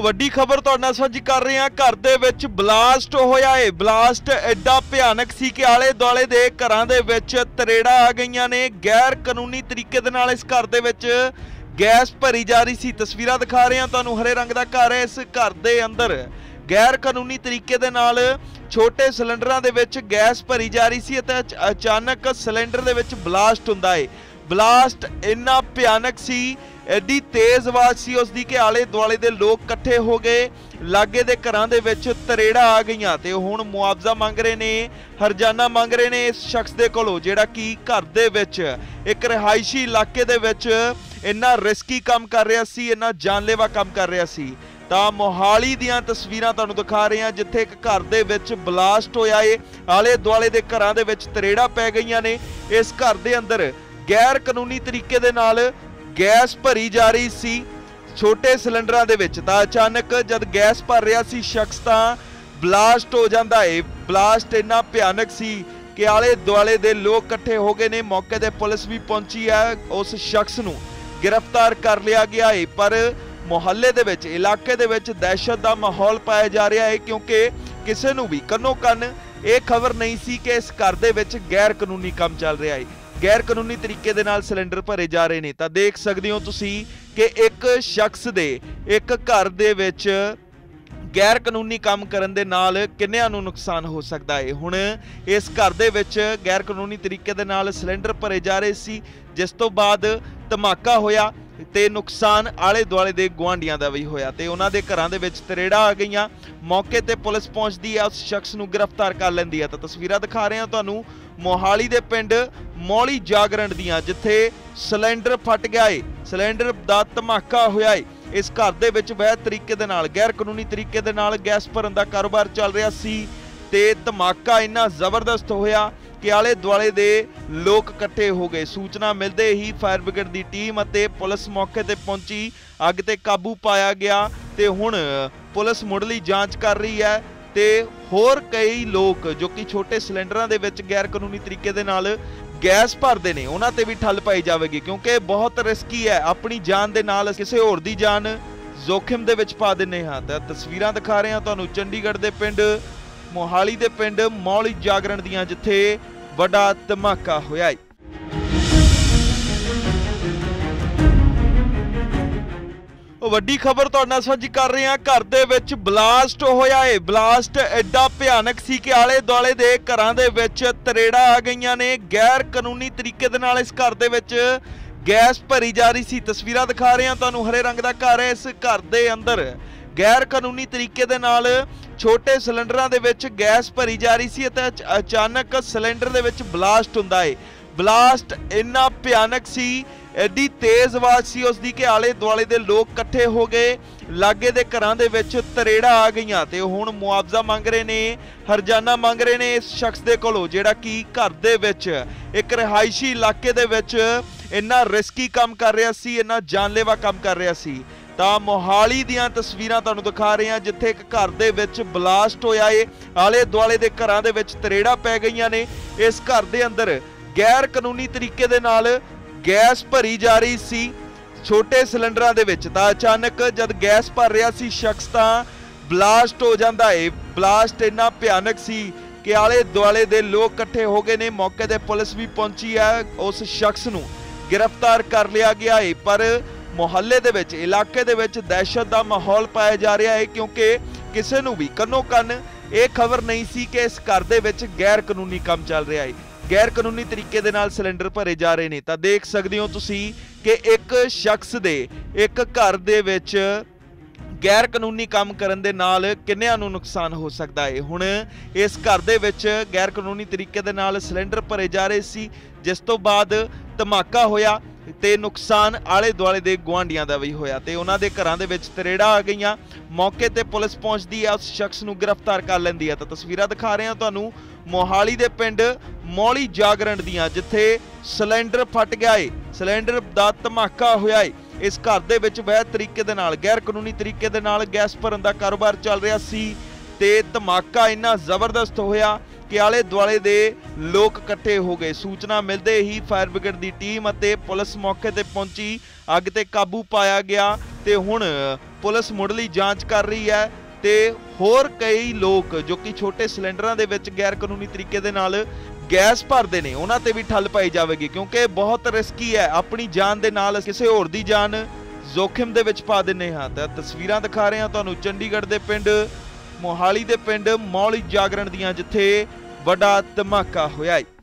ਵੱਡੀ ਖਬਰ ਤੁਹਾਡੇ ਨਾਲ ਸਾਂਝੀ ਕਰ ਰਹੇ ਹਾਂ। घर ਦੇ ਵਿੱਚ ਬਲਾਸਟ ਹੋਇਆ ਹੈ। ਬਲਾਸਟ ਐਡਾ ਭਿਆਨਕ ਸੀ ਕਿ ਆਲੇ ਦੁਆਲੇ ਦੇ ਘਰਾਂ ਦੇ ਵਿੱਚ ਤਰੇੜਾ ਆ ਗਈਆਂ ਨੇ। ਗੈਰ ਕਾਨੂੰਨੀ ਤਰੀਕੇ ਦੇ ਨਾਲ ਇਸ घर ਦੇ ਵਿੱਚ गैस भरी जा रही सी। तस्वीरां दिखा रहे हैं तुहानूं। हरे रंग दा घर है। इस घर दे अंदर गैर कानूनी तरीके दे नाल छोटे सिलेंडरां दे विच गैस भरी जा रही सी ते अचानक सिलेंडर दे विच ब्लास्ट हुंदा है। ब्लास्ट इन्ना भयानक सी, एडी तेज आवाज़ सी उसदी कि आले दुआले दे लोग इकट्ठे हो गए। लागे दे घरां दे विच तरेड़ा आ गईयां ते हुण मुआवजा मंग रहे ने, हरजाना मंग रहे ने इस शख्स दे कोलों जिहड़ा कि घर दे विच एक रिहायशी इलाके दे विच इन्ना रिस्की काम कर रहा सी, इन्ना जानलेवा काम कर रहा सी। ਤਾਂ ਮੋਹਾਲੀ ਦੀਆਂ ਤਸਵੀਰਾਂ ਤੁਹਾਨੂੰ ਦਿਖਾ ਰਹੇ ਹਾਂ ਜਿੱਥੇ ਇੱਕ ਘਰ ਦੇ ਵਿੱਚ ਬਲਾਸਟ ਹੋਇਆ ਏ। ਆਲੇ ਦੁਆਲੇ ਦੇ ਘਰਾਂ ਦੇ ਵਿੱਚ ਤਰੇੜਾ ਪੈ ਗਈਆਂ ਨੇ। ਇਸ ਘਰ ਦੇ ਅੰਦਰ ਗੈਰ ਕਾਨੂੰਨੀ ਤਰੀਕੇ ਦੇ ਨਾਲ ਗੈਸ ਭਰੀ ਜਾ ਰਹੀ ਸੀ ਛੋਟੇ ਸਿਲੰਡਰਾਂ ਦੇ ਵਿੱਚ। ਤਾਂ ਅਚਾਨਕ ਜਦ ਗੈਸ ਭਰ ਰਿਹਾ ਸੀ ਸ਼ਖਸ ਤਾਂ ਬਲਾਸਟ ਹੋ ਜਾਂਦਾ ਏ। ਬਲਾਸਟ ਇੰਨਾ ਭਿਆਨਕ ਸੀ ਕਿ ਆਲੇ ਦੁਆਲੇ ਦੇ ਲੋਕ ਇਕੱਠੇ ਹੋ ਗਏ ਨੇ। ਮੌਕੇ ਤੇ ਪੁਲਿਸ ਵੀ ਪਹੁੰਚੀ ਹੈ। ਉਸ ਸ਼ਖਸ ਨੂੰ गिरफ्तार कर लिया गया है। पर मुहल्ले दे विच इलाके दे विच दहशत दा माहौल पाया जा रहा है क्योंकि किसी नूं भी कन्नो कन ये खबर नहीं सी कि इस घर दे विच गैर कानूनी काम चल रहा है। गैर कानूनी तरीके दे नाल सिलेंडर भरे जा रहे हैं। तां देख सकदे हो तुसीं कि एक शख्स दे एक घर दे विच गैर कानूनी काम करन दे नाल किन्नियां नूं नुकसान हो सकता है। हुण इस घर दे विच गैर कानूनी तरीके दे नाल सिलेंडर भरे जा रहे सी जिस तो बाद धमाका होया ते नुकसान आले दुआले दे गुआंढियां दा भी होया ते उन्हां दे घरां दे विच तरेड़ा आ गईयां। मौके ते पुलिस पहुंचदी है, उस शख्स नूं गिरफ्तार कर लैंदी है। तां तस्वीरां दिखा रहे हां तुहानूं मोहाली दे पिंड मौली जागरण दियां जिथे सिलेंडर फट गया है, सिलेंडर दा धमाका होया है। इस घर दे विच वैध तरीके दे नाल गैर कानूनी तरीके दे नाल गैस भरन दा कारोबार चल रहा सी ते धमाका इन्ना जबरदस्त होया कि आले दुआले दे लोग इकट्ठे हो गए। सूचना मिलते ही फायर ब्रिगेड की टीम अते पुलिस मौके ते पहुंची, अग ते काबू पाया गया ते हुण पुलिस मुढ़ली जांच कर रही है ते होर कई लोग जो कि छोटे सिलेंडरां दे विच गैर कानूनी तरीके दे नाल गैस भरदे ने उन्हां ते भी ठल पाई जाएगी क्योंकि बहुत रिस्की है। अपनी जान दे नाल किसी होर दी जान जोखिम दे विच पा दिंदे हां। तां तस्वीरां दिखा रहे हां तुहानूं चंडीगढ़ दे पिंड मोहाली दे पिंड मौली जागरण दियां जिथे वड्डा धमाका होया है। ਵੱਡੀ ਖਬਰ ਤੁਹਾਡੇ ਨਾਲ ਸਾਂਝੀ ਕਰ ਰਹੇ ਹਾਂ। ਘਰ ਦੇ ਵਿੱਚ ਬਲਾਸਟ ਹੋਇਆ ਹੈ। ਬਲਾਸਟ ਐਡਾ ਭਿਆਨਕ ਸੀ ਕਿ ਆਲੇ ਦੁਆਲੇ ਦੇ ਘਰਾਂ ਦੇ ਵਿੱਚ ਤਰੇੜਾ ਆ ਗਈਆਂ ਨੇ। ਗੈਰ ਕਾਨੂੰਨੀ ਤਰੀਕੇ ਦੇ ਨਾਲ ਇਸ ਘਰ ਦੇ ਵਿੱਚ ਗੈਸ ਭਰੀ ਜਾ ਰਹੀ ਸੀ। ਤਸਵੀਰਾਂ ਦਿਖਾ ਰਹੇ ਹਾਂ ਤੁਹਾਨੂੰ। ਹਰੇ ਰੰਗ ਦਾ ਘਰ ਹੈ। ਇਸ ਘਰ ਦੇ ਅੰਦਰ गैर कानूनी तरीके दे नाल छोटे सिलेंडरां दे विच गैस भरी जा रही सी ते अचानक सिलेंडर दे विच ब्लास्ट हुंदा है। ब्लास्ट इन्ना भयानक सी, एडी तेज आवाज़ सी उसदी कि आले दुआले दे लोग इकट्ठे हो गए। लागे दे घरां दे विच तरेड़ा आ गईयां ते हुण मुआवजा मंग रहे ने, हरजाना मंग रहे ने इस शख्स दे कोलों जिहड़ा कि घर दे विच एक रिहायशी इलाके दे विच इन्ना रिस्की काम कर रहा सी, इन्ना जानलेवा काम कर रहा सी। ਤਾਂ ਮੋਹਾਲੀ ਦੀਆਂ ਤਸਵੀਰਾਂ ਤੁਹਾਨੂੰ ਦਿਖਾ ਰਹੇ ਹਾਂ ਜਿੱਥੇ ਇੱਕ ਘਰ ਦੇ ਵਿੱਚ ਬਲਾਸਟ ਹੋਇਆ ਏ। ਆਲੇ ਦੁਆਲੇ ਦੇ ਘਰਾਂ ਦੇ ਵਿੱਚ ਤਰੇੜਾ ਪੈ ਗਈਆਂ ਨੇ। ਇਸ ਘਰ ਦੇ ਅੰਦਰ ਗੈਰ ਕਾਨੂੰਨੀ ਤਰੀਕੇ ਦੇ ਨਾਲ ਗੈਸ ਭਰੀ ਜਾ ਰਹੀ ਸੀ ਛੋਟੇ ਸਿਲੰਡਰਾਂ ਦੇ ਵਿੱਚ। ਤਾਂ ਅਚਾਨਕ ਜਦ ਗੈਸ ਭਰ ਰਿਹਾ ਸੀ ਸ਼ਖਸ ਤਾਂ ਬਲਾਸਟ ਹੋ ਜਾਂਦਾ ਏ। ਬਲਾਸਟ ਇੰਨਾ ਭਿਆਨਕ ਸੀ ਕਿ ਆਲੇ ਦੁਆਲੇ ਦੇ ਲੋਕ ਇਕੱਠੇ ਹੋ ਗਏ ਨੇ। ਮੌਕੇ ਤੇ ਪੁਲਿਸ ਵੀ ਪਹੁੰਚੀ ਹੈ। ਉਸ ਸ਼ਖਸ ਨੂੰ गिरफ्तार कर लिया गया है। पर मुहल्ले दे विच इलाके दे विच दहशत दा माहौल पाया जा रहा है क्योंकि किसी नूं भी कन्नो कन ये खबर नहीं सी कि इस घर दे विच गैर कानूनी काम चल रहा है। गैर कानूनी तरीके दे नाल सिलेंडर भरे जा रहे हैं। तां देख सकदे हो तुसीं कि एक शख्स दे एक घर दे विच गैर कानूनी काम करन दे नाल किन्नियां नूं नुकसान हो सकता है। हुण इस घर दे विच गैर कानूनी तरीके दे नाल सिलेंडर भरे जा रहे सी जिस तो बाद धमाका होया ते नुकसान आले दुआले दे गुआंढियां दा भी होया ते उन्हां दे घरां दे विच तरेड़ा आ गईयां। मौके ते पुलिस पहुंचदी है, उस शख्स नूं गिरफ्तार कर लैंदी है। तां तस्वीरां दिखा रहे हां तुहानूं मोहाली दे पिंड मौली जागरण दियां जिथे सिलेंडर फट गया है, सिलेंडर दा धमाका होया है। इस घर दे विच वैध तरीके दे नाल गैर कानूनी तरीके दे नाल गैस भरन दा कारोबार चल रहा सी ते धमाका इन्ना जबरदस्त होया कि आले दुआले दे लोग इकट्ठे हो गए। सूचना मिलते ही फायर ब्रिगेड की टीम अते पुलिस मौके ते पहुंची, अग ते काबू पाया गया ते हुण ਪੁਲਿਸ ਮੁੱਢਲੀ ਜਾਂਚ ਕਰ ਰਹੀ ਹੈ ਤੇ ਹੋਰ ਕਈ ਲੋਕ ਜੋ ਕਿ ਛੋਟੇ ਸਿਲੰਡਰਾਂ ਦੇ ਵਿੱਚ ਗੈਰ ਕਾਨੂੰਨੀ ਤਰੀਕੇ ਦੇ ਨਾਲ ਗੈਸ ਭਰਦੇ ਨੇ ਉਹਨਾਂ ਤੇ ਵੀ ਠੱਲ ਪਾਈ ਜਾਵੇਗੀ, ਕਿਉਂਕਿ ਬਹੁਤ ਰਿਸਕੀ ਹੈ। ਆਪਣੀ ਜਾਨ ਦੇ ਨਾਲ ਕਿਸੇ ਹੋਰ ਦੀ ਜਾਨ जोखिम ਦੇ ਵਿੱਚ ਪਾ ਦਿੰਦੇ ਹਾਂ। ਤਾਂ ਤਸਵੀਰਾਂ ਦਿਖਾ ਰਹੇ ਹਾਂ ਤੁਹਾਨੂੰ ਚੰਡੀਗੜ੍ਹ ਦੇ ਪਿੰਡ ਮੋਹਾਲੀ ਦੇ ਪਿੰਡ ਮੌਲੀ ਜਾਗਰਣ ਦੀਆਂ, ਜਿੱਥੇ ਵੱਡਾ ਧਮਾਕਾ ਹੋਇਆ ਹੈ।